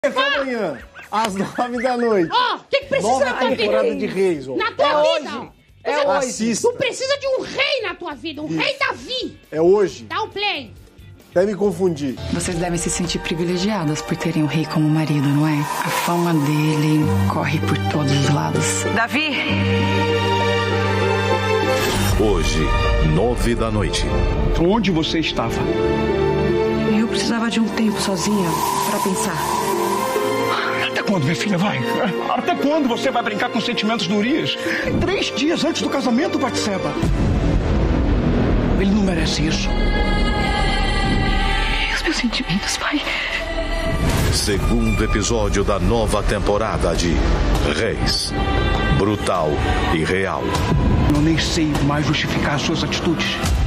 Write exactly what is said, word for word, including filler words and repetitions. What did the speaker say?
Até amanhã, às nove da noite. Ó, o que, que precisa Nova na tua vida? temporada de Reis, ó. Na tua É vida, hoje. ó. É Você- hoje. Assista. Tu precisa de um rei na tua vida, um Isso. rei Davi. É hoje. Dá um play. Até me confundir. Vocês devem se sentir privilegiadas por terem o rei como marido, não é? A fama dele corre por todos os lados. Davi! Hoje, nove da noite. Onde você estava? Eu precisava de um tempo sozinha para pensar. Até quando, minha filha, vai? Até quando você vai brincar com os sentimentos do Urias? Três dias antes do casamento, Batseba. Ele não merece isso. Os meus sentimentos, pai. Segundo episódio da nova temporada de Reis. Brutal e real. Eu nem sei mais justificar as suas atitudes.